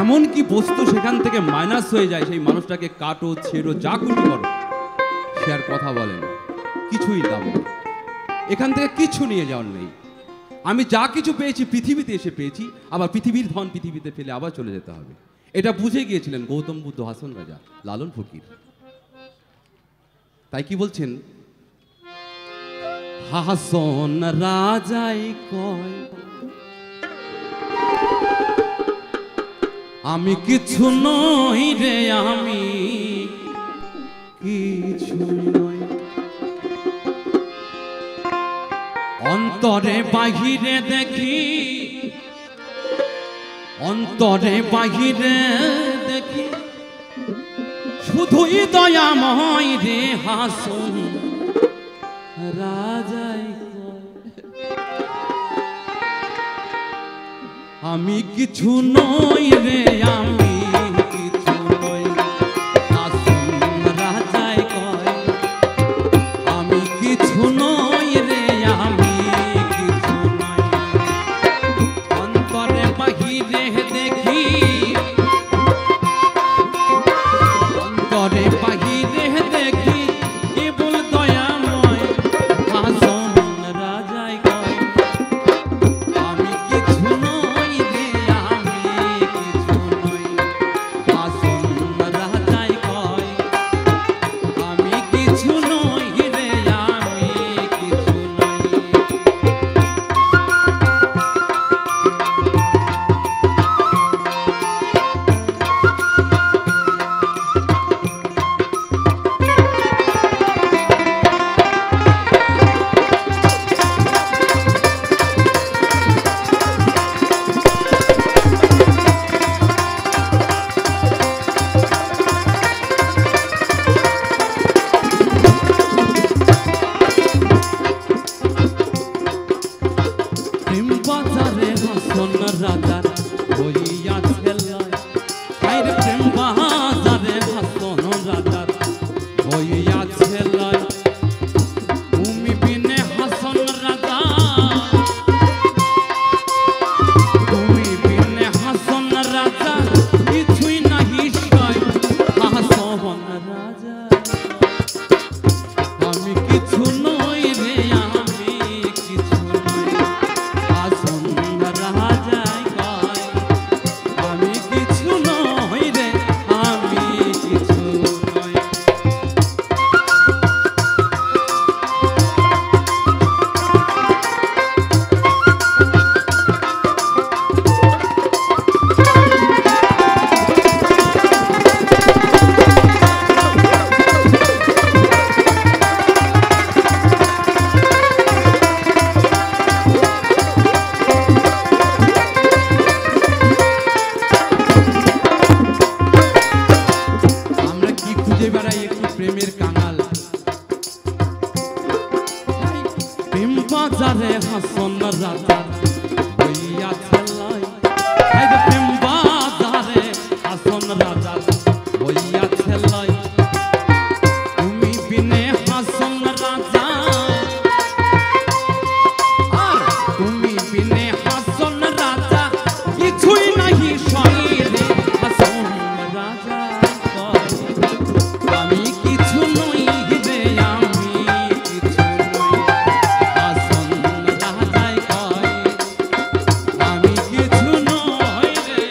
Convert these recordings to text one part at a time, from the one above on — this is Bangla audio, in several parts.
এমন কি বস্তু সেখান থেকে মাইনাস হয়ে যায়, সেই মানুষটাকে কাটো ছেড়ো যা খুশি করো, সে আর কথা বলে না, কিছুই দাম নেই, এখান থেকে কিছু নিয়ে যাওয়ার নেই। আমি যা কিছু পেয়েছি পৃথিবীতে এসে পেয়েছি, আবার পৃথিবীর ধন পৃথিবীতে ফেলে আবার চলে যেতে হবে, এটা বুঝে গিয়েছিলেন গৌতম বুদ্ধ, হাসন রাজা, লালন ফকির। তাই কি বলছেন, হাসন রাজাই কয় আমি কিছু নই রে, আমি কিছু নই, অন্তরে বাহিরে দেখি, অন্তরে বাহিরে দেখি শুধুই দয়াময় রে, হাসন রাজাই আমি কিছু নই রে, আমি কিছু নই, হাসন রাজাই কয় আমি কিছু নই রে, আমি কিছু নই, অন্তরে বাহিরে দেখি, অন্তরে বাহিরে দেখি কেবল দয়াময়, হাসন রাজাই কয় আমি কিছু নই রে, আমি কিছু নই, হাসন রাজাই কয় আমি কিছু নই রে, আমি কিছু নই। প্রেম বাজারে হাসন রাজার হইয়াছে লয়, আরে প্রেম বাজারে হাসন রাজার হইয়াছে লয়, তুমি বিনে হাসন রাজা, তুমি বিনে হাসন রাজা কিছুই নাহি সয়, হাসন রাজা আমি কিছু নই রে, আমি কিছু নই, হাসন রাজাই কয় আমি কিছু নই রে, আমি কিছু নই। আমরা কি খুঁজে বেড়াই, একটু প্রেমের কাঙাল, প্রেম বাজারে হাসন রাজার হইয়াছে লয়, আরে প্রেম বাজারে হাসন রাজার হইয়াছে লয়, তুমি বিনে হাসন রাজা, আর তুমি বিনে হাসন রাজা কিছুই নাহি সয় রে, হাসন রাজা কয় আমি কিছু নই রে, আমি কিছু নই, হাসন রাজাই কয় আমি কিছু নই রে,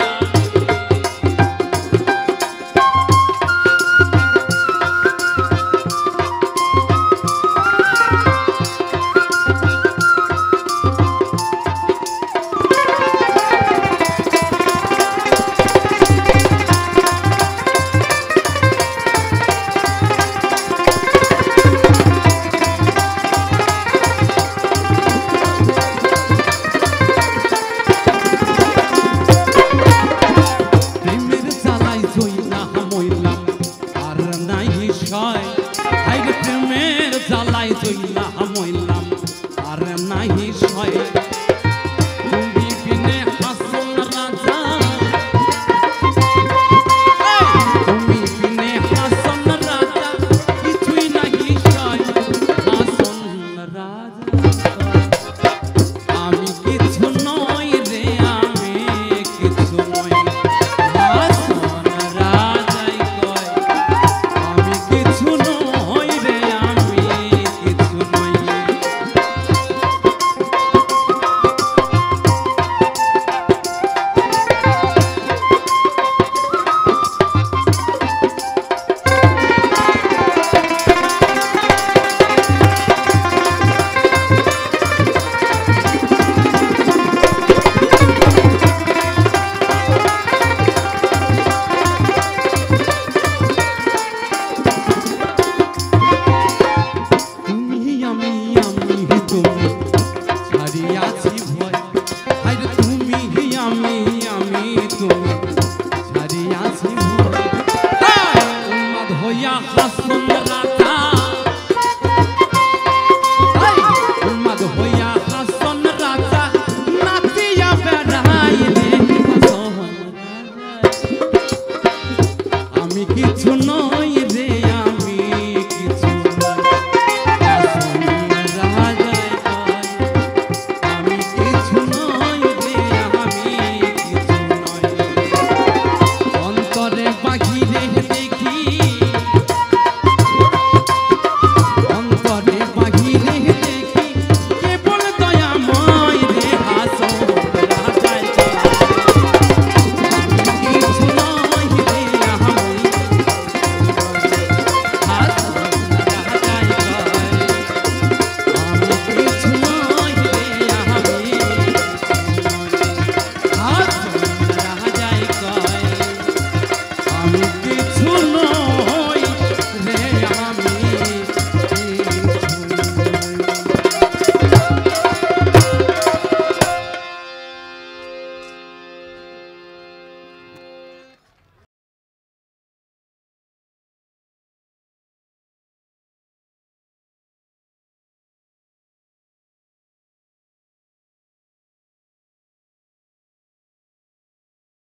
প্রেমের জ্বালাই জইলা মইলাম আর নাই সয়, আরে প্রেমের জ্বালাই জইলা মইলাম আর নাই সয়, তুমি বিনে হাসন রাজা, তুমি বিনে হাসন রাজা কিছুই নাহি সয়, হাসন রাজা কয় আমি কিছু নই রে, আমি কিছু নই, তুমি